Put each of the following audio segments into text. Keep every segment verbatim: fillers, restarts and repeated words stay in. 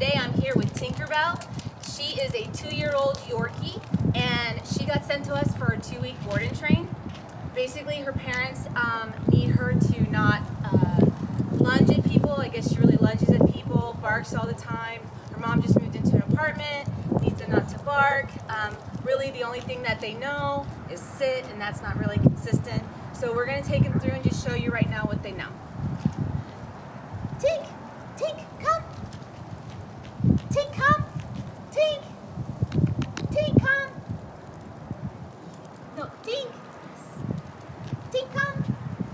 today I'm here with Tinkerbell. She is a two-year-old Yorkie, and she got sent to us for a two-week board and train. Basically, her parents um, need her to not uh, lunge at people. I guess she really lunges at people, barks all the time. Her mom just moved into an apartment, needs them not to bark. Um, really, the only thing that they know is sit, and that's not really consistent. So we're going to take them through and just show you right now what they know. Tink, Tink, come. Tink, come. Tink. Tink, come. No, Tink. Tink, come.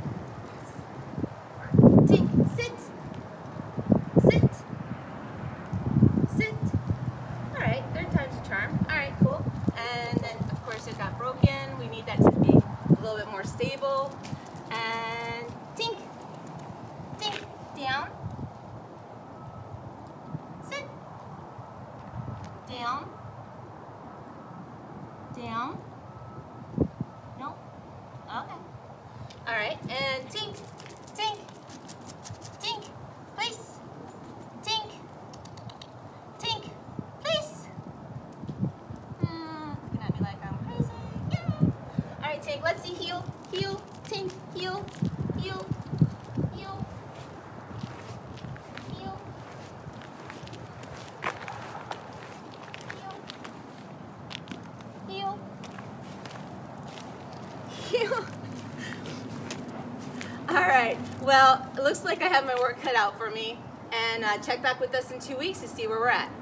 Tink, sit. Sit. Sit. All right, third time's a charm. All right, cool. And then, of course, it got broken. We need that to be a little bit more stable. And Tink. Tink, down. Sit. Down. Down. No. Okay. All right, and Tink, Tink, Tink, place. Tink, Tink, place. Hmm, looking at me like I'm crazy. Yeah. All right, Tink, let's see, heel, heel, Tink, heel, heel, heel, heel, heel, heel, heel. All right, well, it looks like I have my work cut out for me, and uh, check back with us in two weeks to see where we're at.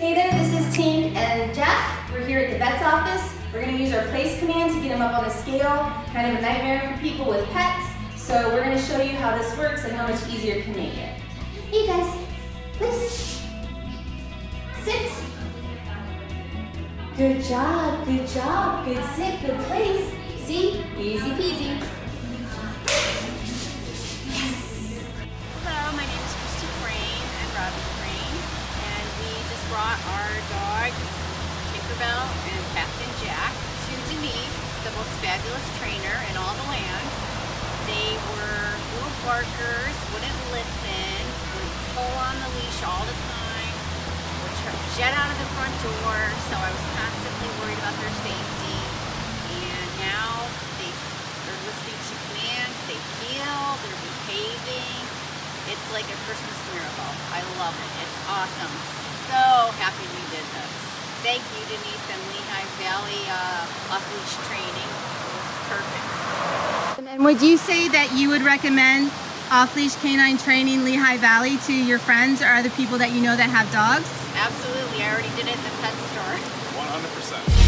Hey there, this is Tink and Jeff. We're here at the vet's office. We're going to use our place command to get them up on the scale. Kind of a nightmare for people with pets. So we're going to show you how this works and how much easier it can make it. Hey guys, please. Sit. Good job, good job, good sit, good place. See? Easy peasy. Yes. Hello, my name is Christy Crane and Robin Crane, and we just brought our dogs, Tinkerbell and Captain Jack, to Denise, the most fabulous trainer in all the land. They were little barkers, wouldn't listen, would pull on the leash all the time, would try to jet out of the front door, so I was constantly worried about their safety. And now they are listening to commands, they feel, they're behaving. It's like a Christmas miracle. I love it. It's awesome. So happy we did this. Thank you, Denise and Lehigh Valley uh, off-leash training. It was perfect. And would you say that you would recommend off-leash canine training Lehigh Valley to your friends or other people that you know that have dogs? Absolutely. I already did it in the pet store. one hundred percent.